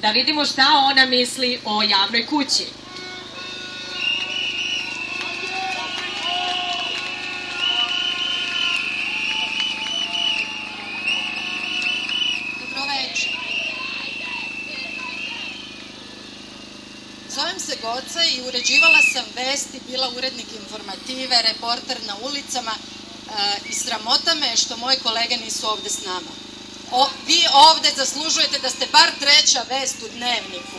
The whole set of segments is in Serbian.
Da vidimo šta ona misli o javnoj kući. Zovem se Goca i uređivala sam vesti, bila urednik Informative, reporter na ulicama i sramota me što moji kolege nisu ovde s nama. Vi ovde zaslužujete da ste bar treća vest u Dnevniku.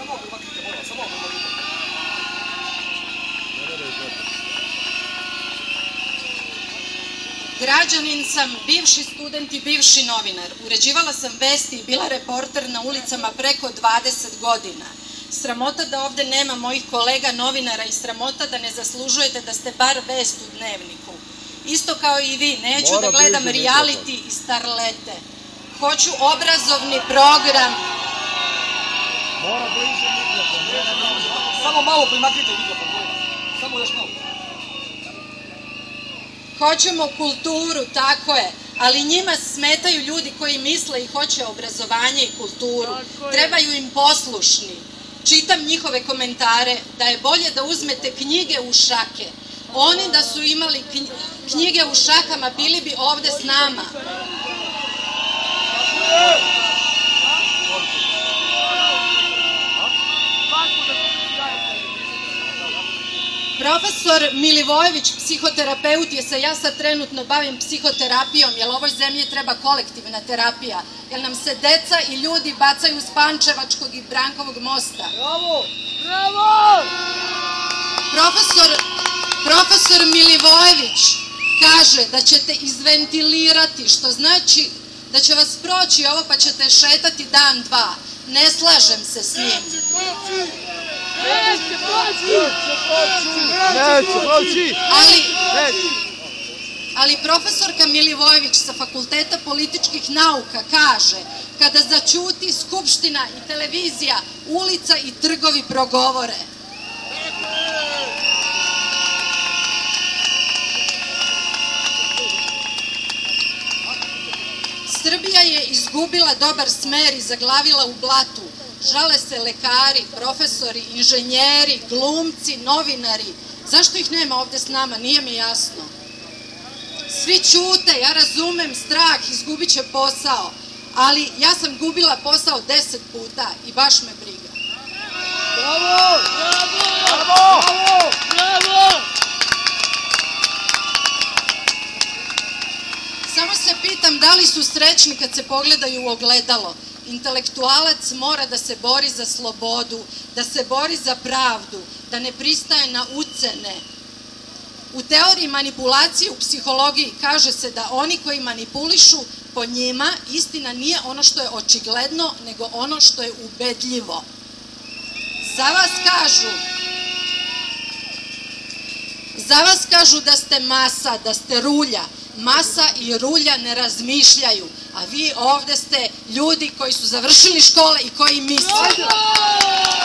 Građanin sam, bivši student i bivši novinar. Uređivala sam vesti i bila reporter na ulicama preko 20 godina. Sramota da ovde nema mojih kolega novinara i sramota da ne zaslužujete da ste bar vest u Dnevniku. Isto kao i vi, neću da gledam reality i starlete. Hoću obrazovni program. Mora bliže mikrofon. Samo malo primaknite mikrofon. Samo još malo. Hoćemo kulturu, tako je, ali njima smetaju ljudi koji misle i hoće obrazovanje i kulturu. Trebaju im poslušni. Čitam njihove komentare da je bolje da uzmete knjige u šake. Oni da su imali knjige u šakama bili bi ovde s nama. Profesor Milivojević, psihoterapeut, jer se ja sad trenutno bavim psihoterapijom, jer ovoj zemlji treba kolektivna terapija, jer nam se deca i ljudi bacaju s Pančevačkog i Brankovog mosta. Bravo! Bravo! Profesor Milivojević kaže da ćete izventilirati, što znači da će vas proći ovo pa ćete šetati dan, dva. Ne slažem se s njim. Ali profesorka Milivojević sa Fakulteta političkih nauka kaže kada zaćuti Skupština i televizija, ulica i trgovi progovore. Srbija je izgubila dobar smer i zaglavila u blatu. Žale se lekari, profesori, inženjeri, glumci, novinari. Zašto ih nema ovde s nama? Nije mi jasno. Svi ćute, ja razumem strah, izgubit će posao. Ali ja sam gubila posao 10 puta i baš me briga. Bravo! Bravo! Bravo! Samo se pitam da li su srećni kad se pogledaju u ogledalo. Intelektualac mora da se bori za slobodu, da se bori za pravdu, da ne pristaje na ucene. U teoriji manipulacije u psihologiji kaže se da oni koji manipulišu, po njima istina nije ono što je očigledno, nego ono što je ubedljivo. Za vas kažu da ste masa, da ste rulja. Masa i rulja ne razmišljaju, a vi ovde ste ljudi koji su završili škole i koji misle.